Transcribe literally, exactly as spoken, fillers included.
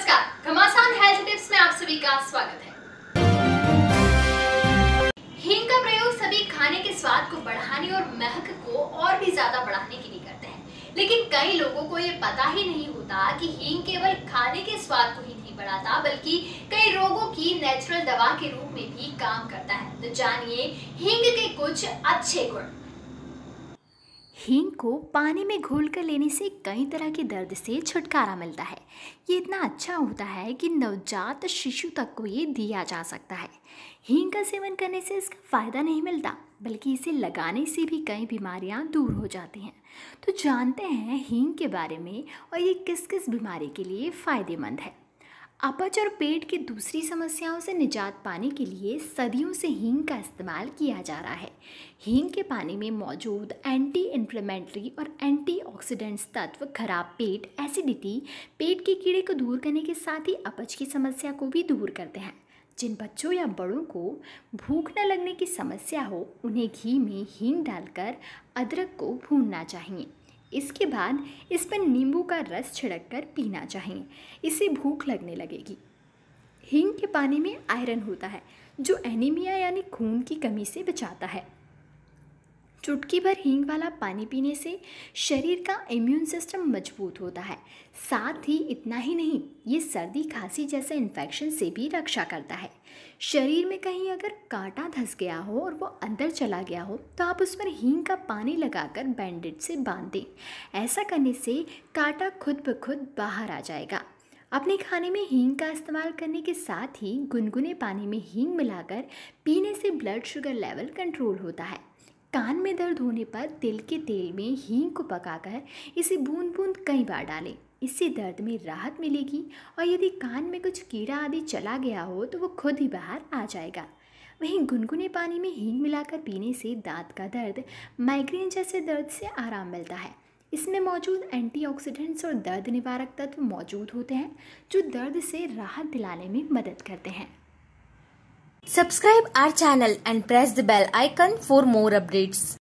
नमस्कार, घमासान health tips में आप सभी का स्वागत है। हींग का प्रयोग सभी खाने के स्वाद को बढ़ाने और महक को और भी ज्यादा बढ़ाने के लिए करते हैं, लेकिन कई लोगों को ये पता ही नहीं होता कि हींग केवल खाने के स्वाद को ही नहीं बढ़ाता बल्कि कई रोगों की नेचुरल दवा के रूप में भी काम करता है। तो जानिए हींग के कुछ अच्छे गुण। हींग को पानी में घोलकर लेने से कई तरह के दर्द से छुटकारा मिलता है। ये इतना अच्छा होता है कि नवजात शिशु तक को ये दिया जा सकता है। हींग का सेवन करने से इसका फ़ायदा नहीं मिलता बल्कि इसे लगाने से भी कई बीमारियां दूर हो जाती हैं। तो जानते हैं हींग के बारे में और ये किस किस बीमारी के लिए फ़ायदेमंद है। अपच और पेट की दूसरी समस्याओं से निजात पाने के लिए सदियों से हींग का इस्तेमाल किया जा रहा है। हींग के पानी में मौजूद एंटी इन्फ्लेमेटरी और एंटीऑक्सीडेंट्स तत्व खराब पेट, एसिडिटी, पेट के कीड़े को दूर करने के साथ ही अपच की समस्या को भी दूर करते हैं। जिन बच्चों या बड़ों को भूख न लगने की समस्या हो उन्हें घी में हींग डालकर अदरक को भूनना चाहिए। इसके बाद इस पर नींबू का रस छिड़ककर पीना चाहिए, इससे भूख लगने लगेगी। हींग के पानी में आयरन होता है जो एनीमिया यानी खून की कमी से बचाता है। चुटकी भर हींग वाला पानी पीने से शरीर का इम्यून सिस्टम मजबूत होता है। साथ ही इतना ही नहीं, ये सर्दी खांसी जैसे इन्फेक्शन से भी रक्षा करता है। शरीर में कहीं अगर कांटा धंस गया हो और वो अंदर चला गया हो तो आप उस पर हींग का पानी लगाकर बैंडेज से बांध दें। ऐसा करने से कांटा खुद ब खुद बाहर आ जाएगा। अपने खाने में हींग का इस्तेमाल करने के साथ ही गुनगुने पानी में हींग मिलाकर पीने से ब्लड शुगर लेवल कंट्रोल होता है। कान में दर्द होने पर तिल के तेल में हींग को पकाकर इसे बूंद बूंद कई बार डालें, इससे दर्द में राहत मिलेगी और यदि कान में कुछ कीड़ा आदि चला गया हो तो वो खुद ही बाहर आ जाएगा। वहीं गुनगुने पानी में हींग मिलाकर पीने से दांत का दर्द, माइग्रेन जैसे दर्द से आराम मिलता है। इसमें मौजूद एंटीऑक्सीडेंट्स और दर्द निवारक तत्व मौजूद होते हैं जो दर्द से राहत दिलाने में मदद करते हैं। Subscribe our channel and press the bell icon for more updates.